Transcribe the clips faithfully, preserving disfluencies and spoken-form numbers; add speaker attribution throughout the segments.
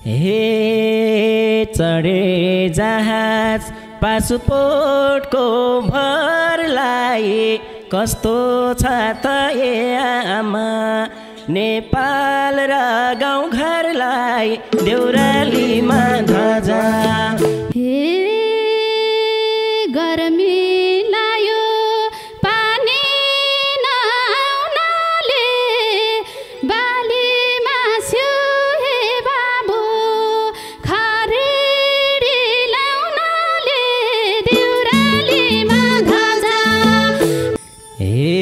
Speaker 1: हे चढे जहाज पासपोर्टको भरलाई कस्तो छ त ए आमा नेपाल र गाउँघरलाई देउरालीमा ध्वजा।
Speaker 2: हे गर्मी लायो पानी नआउनाले बाली मास्यो हे बाबु खरेडी लाउनाले देउरालीमा ध्वजा।
Speaker 1: हे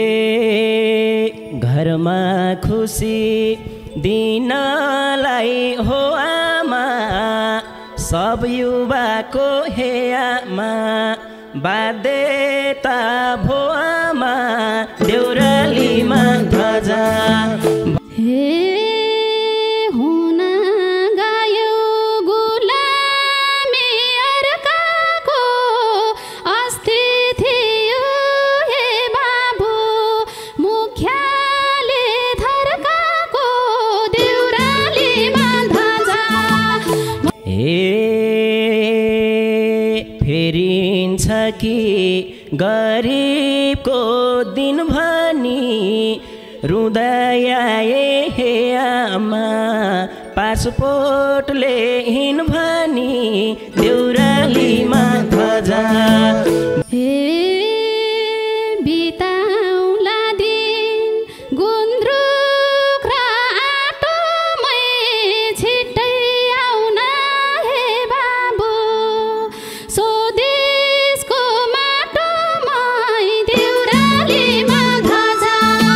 Speaker 1: घरमा खुसी दिनलाई हो आमा सब युवाको हे आमा बाध्यता भो आमा देउरालीमा ध्वजा।
Speaker 2: हे हुन गयो गुलामी अर्काको अस्ति थियो हे बाबु मुख्याले धर्काको देउरालीमा ध्वजा।
Speaker 1: हे फेरिन्छ कि गरिबको दिन भनी रुँदै आए हे आमा पासपोर्टले हिँड भनी देउरालीमा ध्वजा।
Speaker 2: हे बिताउला दिन गुन्द्रुक र आटोमै छिट्टै आउन हे बाबु स्वदेशको माटोमै देउरालीमा ध्वजा।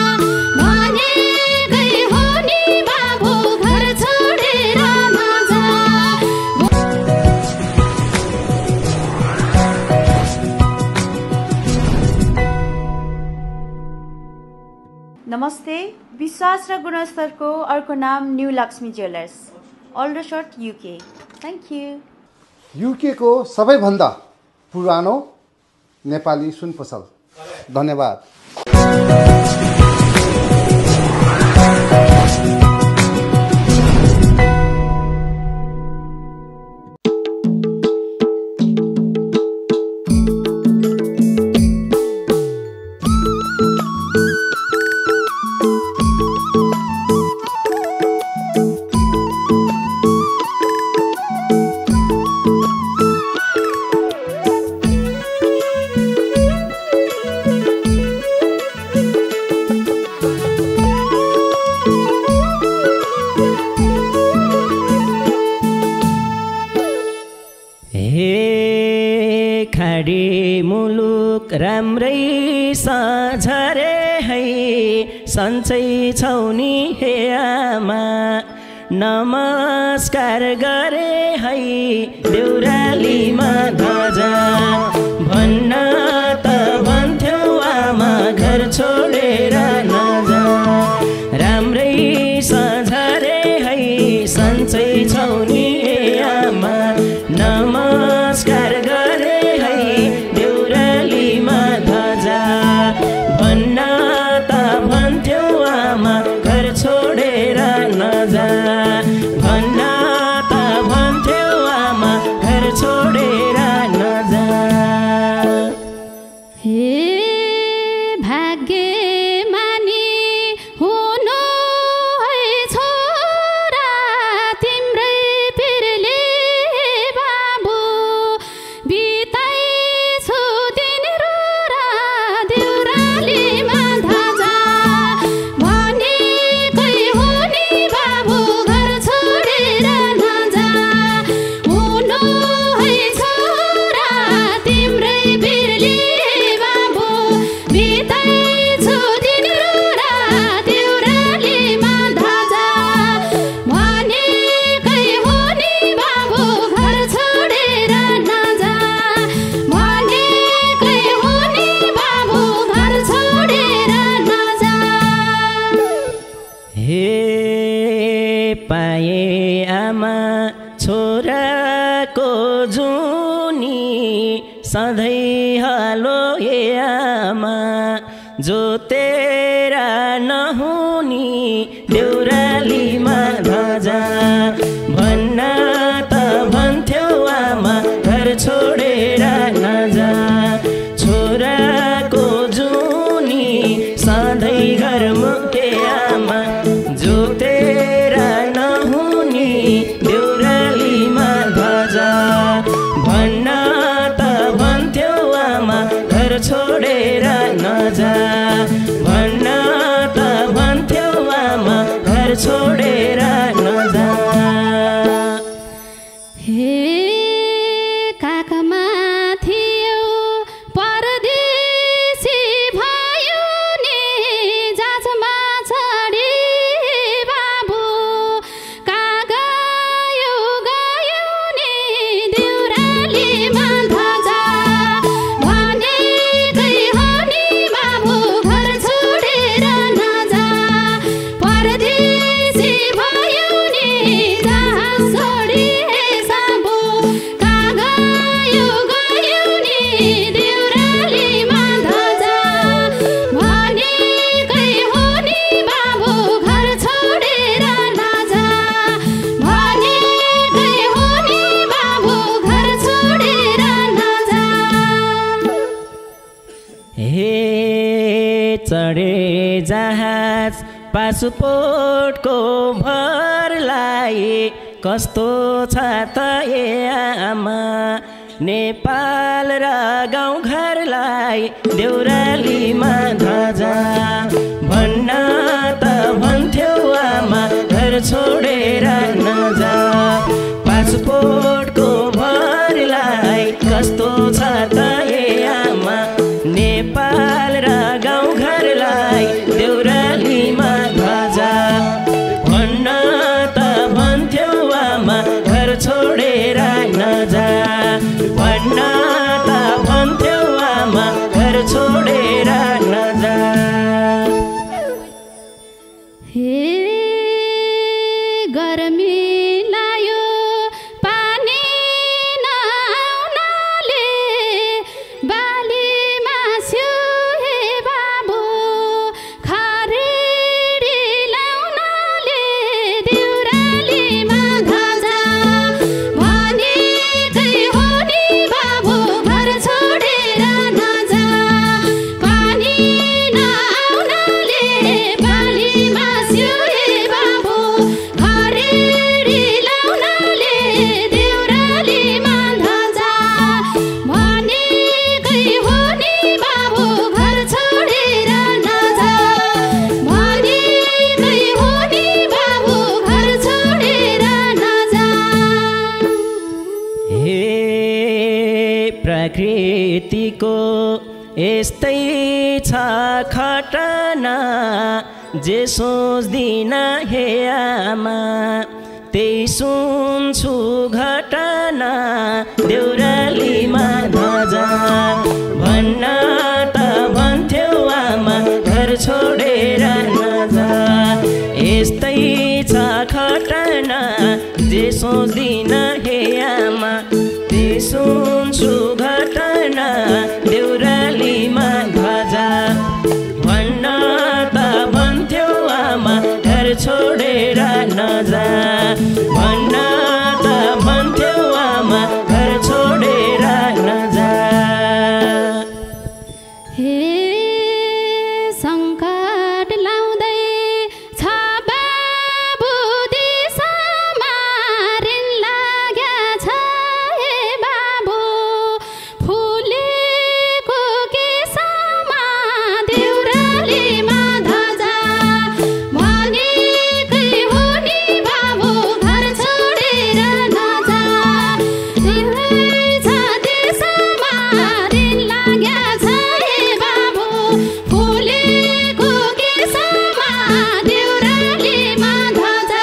Speaker 2: भनेकै हो नि बाबु घर छोडेर नजा।
Speaker 3: नमस्ते। विश्वास र गुणस्तरको अर्को नाम new Lakshmi jewellers Aldershot UK. Thank you.
Speaker 4: UK को सबैभन्दा पुरानो नेपाली सुन पसल। धन्यवाद।
Speaker 1: हे खाडी मुलुक राम्रै सझरे है सन्चै छौनी हे आमा नमस्कार गरे है देउरालीमा ध्वजा। भन्न त भन्थ्यौ आमा घर छोडेर नजा राम्रै सझरे है सन्चै छौनी हे आमा नमस्कार गरे है देउरालीमा ध्वजा। भन्न त भन्थ्यौ आमा घर छोडेर नजा भन्न त भन्थ्यौ आमा घर छोडेर नजा।
Speaker 2: हे भाग्यमानी हुनु है छोरा तिम्रै पिरले बाबु बिताइछु दिन रोरा देउरालीमा ध्वजा। भनेकै हो नि बाबु घर छोडेर नजा हुनु है छोरा तिम्रै पिरले बाबु बिताइछु दिन रोरा देउरालीमा ध्वजा। भनेकै हो नि बाबु घर छोडेर नजा भनेकै हो नि बाबु घर छोडेर नजा।
Speaker 1: हे पाए आमा छोराको जुनी सधैँ हालो हे आमा जो तेरा नहुनी देउरालीमा ध्वजा। भन् छोडेर नजा भन्न त भन्थ्यौ आमा घर छोडेर नजा
Speaker 2: हे काखमा थियो परदेशी भयो नि जाजमा चढी बाबु कहाँ गयो गयो नि देउरालीमा धजा भनेकै हो नि बाबु घर छोडेर नजा परदेशी भयो नि जहाज छोडी साबु कहाँ गयो गयो नि देउरालीमा धजा भनेकै हो नि बाबु घर छोडेर नजा भनेकै हो नि बाबु घर छोडेर नजा
Speaker 1: हे चढे जहाज पासपोर्टको भरलाई कस्तो छ त ए आमा नेपाल र गाउँघरलाई देउरालीमा धजा भन्न त भन्थ्यौ आमा घर छोडेर नजा पासपोर्टको भरलाई कस्तो छ त ए आमा नेपाल र गाउँघरलाई देउरालीमा धजा भन्न त भन्थ्यौ आमा घर छोडेर नजा भन्न त भन्थ्यौ आमा घर छोडेर नजा
Speaker 2: हे गर्मी लायो पानी नआउनाले बाली मास्यो हे बाबु खरेडी लाउनाले देउरालीमा धजा भनेकै हो नि बाबु घर छोडेर नजा पानी नआउनाले बाली मास्यो हे बाबु खरेडी लाउनाले देउरालीमा धजा भनेकै हो नि बाबु घर छोडेर नजा भनेकै हो नि बाबु घर छोडेर नजा
Speaker 1: हे प्रकृतिको यस्तै छ घटना जे सोच्दिन हे आमा त्यही सुन्छु घटना देउरालीमा धजा भन्न त भन्थ्यौ आमा घर छोडेर नजा यस्तै छ घटना जे सोच्दिन हे आमा त्यही सुन्छु घटना देउरालीमा धजा भन्न त भन्थ्यौ आमा घर छोडेर नजा भन्न त भन्थ्यौ आमा घर छोडेर नजा
Speaker 2: हे सङ्कट लाउँदै छ बाबु देशमा ऋण लाग्या छ हे बाबु फुलेको केसमा देउरालीमा धजा भनेकै हो नि बाबु घर छोडेर नजा छ देशमा ऋण लाग्या छ हे बाबु फुलेको केसमा देउरालीमा धजा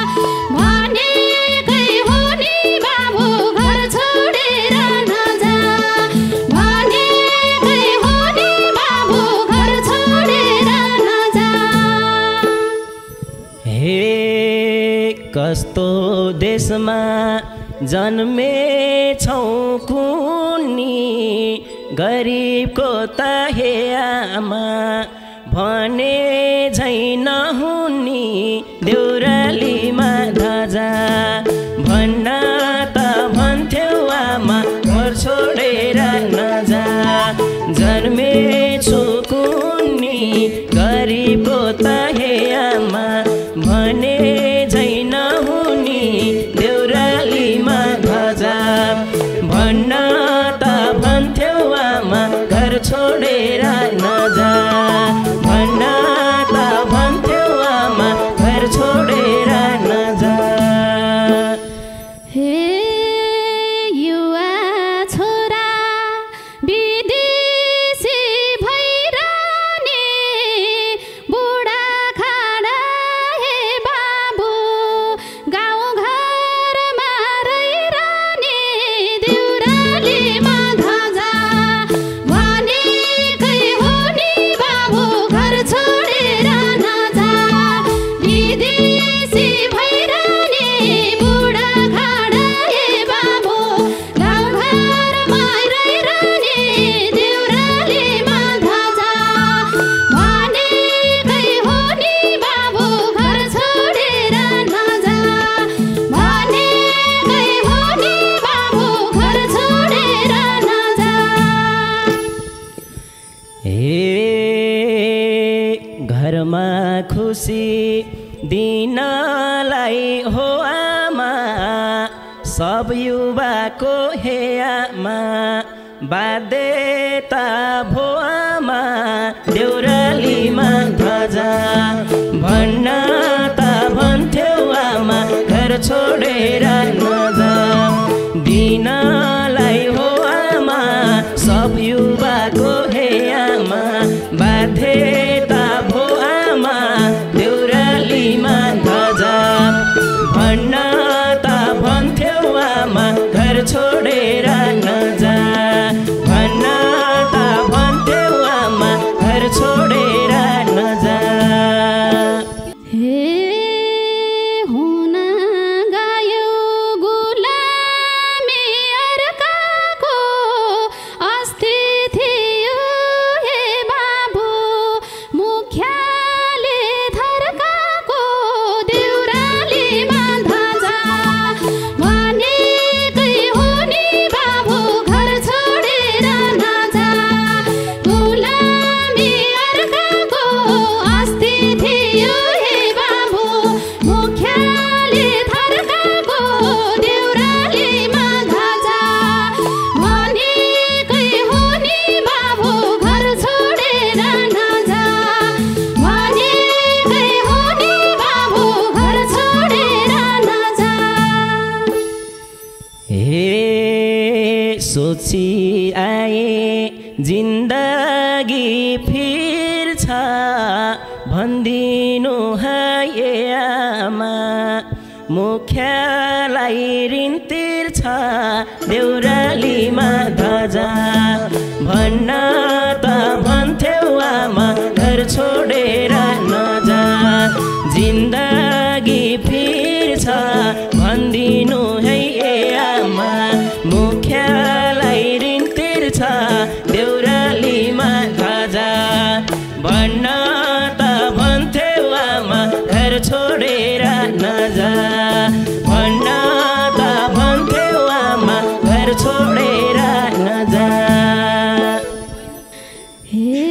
Speaker 2: भनेकै हो नि बाबु घर छोडेर नजा भनेकै हो नि बाबु घर छोडेर नजा
Speaker 1: हे कस्तो देशमा जन्मेछौ कुनी गरिबको त हे आमा भने झै नहुनी देउरालीमा धजा भन्न त भन्थ्यौ आमा घर छोडेर नजा जन्मेछु कुनी गरिबको त हे आमा भने झै नहुनी देउरालीमा धजा भन्न त भन्थ्यौ आमा घर छोडेर खुसी दिनलाई हो आमा सब युवाको हे आमा बाध्यता भो आमा देउरालीमा ध्वजा भन्न त भन्थ्यौ आमा घर छोडेर नजा दिनलाई हो आमा सब युवाको हे आमा बाध्यता भो आमा देउरालीमा ध्वजा भन्न त भन्थ्यौ आमा घर छोडेर नजा भन्न त भन्थ्यौ आमा घर छोडेर नजा
Speaker 2: हे हुन गयो गुलामी अर्काको अस्ति थियो हे बाबु मुखियाले धर्काको देउरालीमा ध्वजा भनेकै हो नि बाबु घर छोडेर नजा गुलामी अर्काको अस्ति थियो हे बाबु मुखियाले धर्काको देउरालीमा ध्वजा भनेकै हो नि बाबु घर छोडेर नजा भनेकै हो नि बाबु घर छोडेर नजा
Speaker 1: हे सोची आए जिन्दगी फिर्छ भनिदिनु है आमा मुखियालाई ऋण तिर्छ देउरालीमा ध्वजा भन्न त भन्थ्यौ आमा घर छोडेर नजा जिन्दगी फिर्छ भनिदिनु है आमा मुखियालाई ऋण तिर्छ देउरालीमा ध्वजा भन्न त भन्थ्यौ आमा घर छोडेर नजा भन्न त भन्थ्यौ आमा घर छोडेर नजा
Speaker 2: हे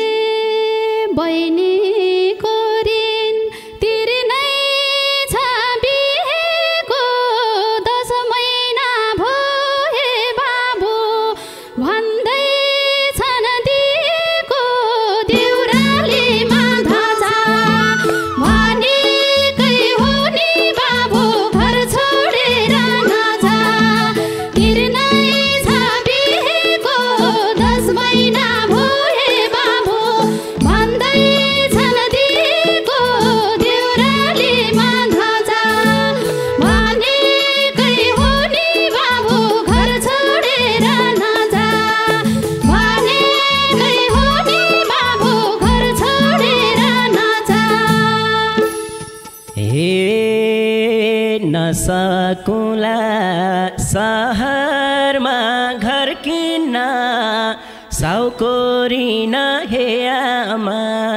Speaker 2: बहिनीको ऋण तिर्नै छ बिहेको दस महिना भयो हे बाबु भन्दैछन् दिएको देउरालीमा ध्वजा भनेकै हो नि बाबु घर छोडेर नजा तिर्नै छ बिहेको दस महिना भयो हे बाबु भन्दैछन् दिएको देउरालीमा ध्वजा भनेकै हो नि बाबु घर छोडेर नजा भनेकै हो नि बाबु घर छोडेर नजा
Speaker 1: हे नसकुला सहरमा घर किन्न साउकोरिन हे आमा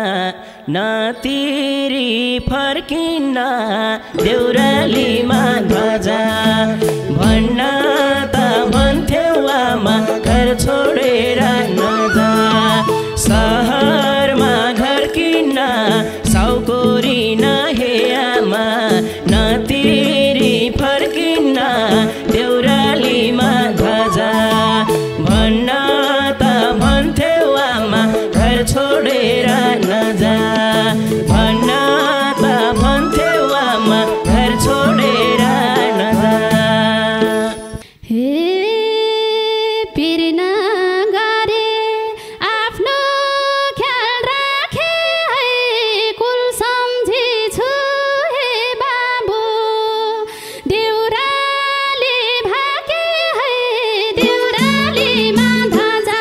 Speaker 1: नतिरी फर्किन्न देउरालीमा ध्वजा भन्न त भन्थ्यौ आमा घर छोडेर नजा सहरमा घर किन्न साउकोरिन हे आमा नतिरी फर्किन्न देउरालीमा ध्वजा भन्न त भन्थ्यौ आमा घर छोडेर नजा भन्न त भन्थ्यौ आमा घर छोडेर नजा
Speaker 2: हे पिर्न गरे आफ्नो ख्याल राखे है कुल सम्झिछु हे बाबु देउराली भाके है देउरालीमा ध्वजा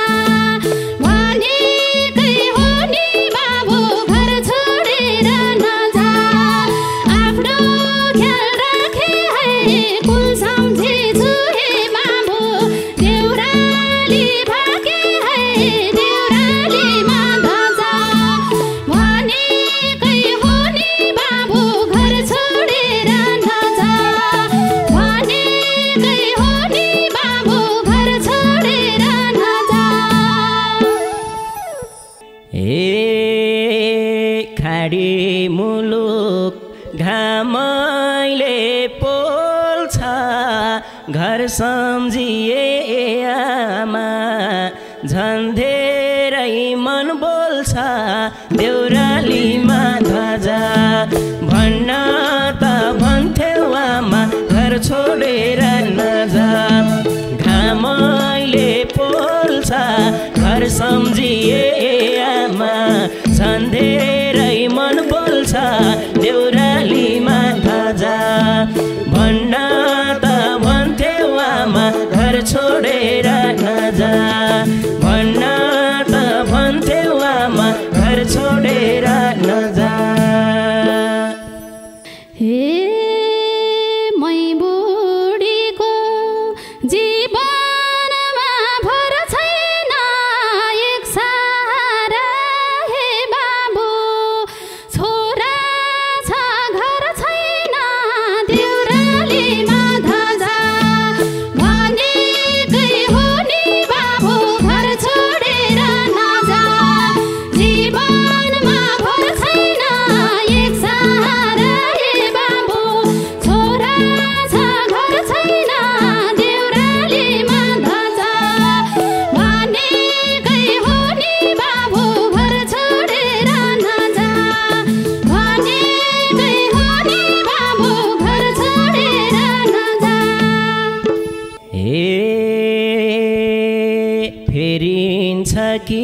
Speaker 2: भनेकै हो नि बाबु घर छोडेर नजा आफ्नो ख्याल राखे है कुल सम्झिछु हे बाबु देउराली भाके है देउरालीमा ध्वजा भनेकै हो नि बाबु घर छोडेर नजा भनेकै हो नि बाबु घर छोडेर नजा
Speaker 1: हे टाढी मुलुक घामैले पोल्छ घर सम्झिए आमा झन् धेरै मन बोल्छ देउरालीमा ध्वजा भन्न त भन्थ्यौ आमा घर छोडेर नजा घामैले पोल्छ घर सम्झिए आमा झन् धेरै मन बोल्छ देउरालीमा ध्वजा भन्न त भन्थ्यौ आमा घर छोडेर नजा भन्न त भन्थ्यौ आमा घर छोडेर नजा
Speaker 2: हे मै बुढीको जीवनमा भर छैन एक सहारा हे बाबु छोरा छ घर छैन देउरालीमा ध्वजा भनेकै हो नि बाबु घर छोडेर नजा जीवनमा भर छैन एक सहारा हे बाबु छोरा छ घर छैन देउरालीमा ध्वजा भनेकै हो नि बाबु घर छोडेर नजा भनेकै हो नि बाबु घर छोडेर नजा
Speaker 1: ए फेरिन्छ कि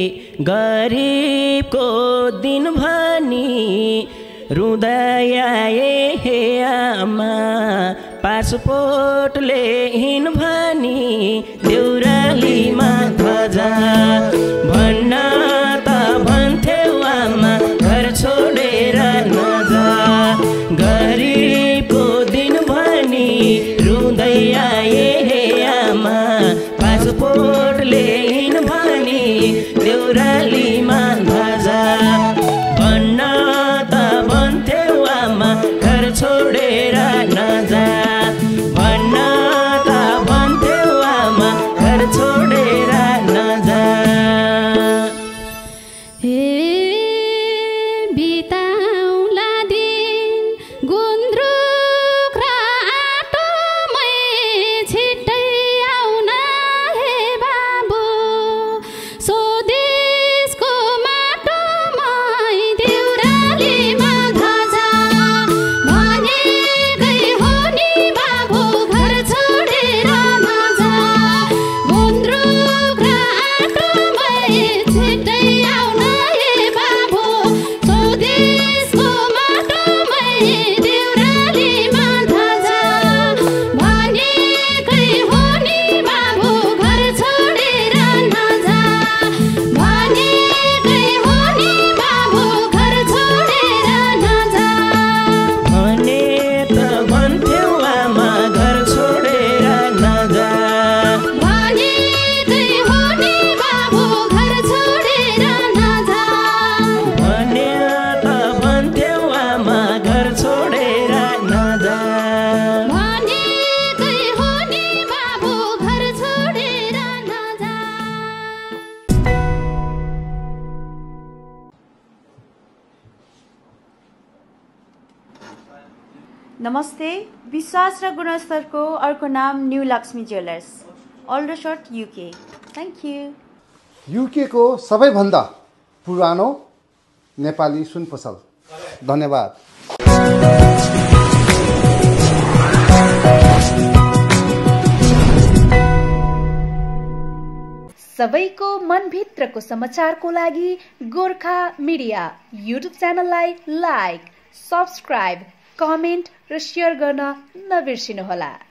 Speaker 1: गरिबको दिन भनी रुँदै आए हे आमा पासपोर्टले हिँड भनी देउरालीमा ध्वजा भन्न त भन्थ्यौ आमा घर छोडेर नजा गरिबको दिन भनी रुँदै आए हे आमा पासपोर्टले हिँड भनी देउरालीमा ध्वजा भन्न त भन्थ्यौ आमा घर छोडेर नजा भन्न त भन्थ्यौ आमा घर छोडेर नजा
Speaker 2: हे बिताउला दिन गुन्द्रुक र आटोमै छिट्टै आउन हे बाबु स्वदेशको माटोमै देउरालीमा ध्वजा भनेकै हो नि बाबु घर छोडेर नजा गुन्द्रुक र आटोमै छिट्टै आउन हे बाबु स्वदेशको माटोमै देउरालीमा ध्वजा भनेकै हो नि बाबु घर छोडेर नजा भनेकै हो नि बाबु घर छोडेर नजा
Speaker 1: भने त भन्थ्यौ आमा घर छोडेर नजा
Speaker 2: भनेकै हो नि बाबु घर छोडेर नजा
Speaker 1: भने त भन्थ्यौ आमा घर छोडेर नजा
Speaker 2: भनेकै हो नि बाबु घर छोडेर नजा
Speaker 3: नमस्ते। विश्वास र गुणस्तरको अर्को नाम new Lakshmi jewellers, Aldershot UK. Thank you.
Speaker 4: युकेको सबैभन्दा पुरानो नेपाली सुन पसल। धन्यवाद।
Speaker 5: सबैको मनभित्रको समाचारको लागि गोर्खा मिडिया युट्युब च्यानललाई लाइक, सब्स्क्राइब, कमेन्ट र सेयर गर्न नबिर्सिनुहोला।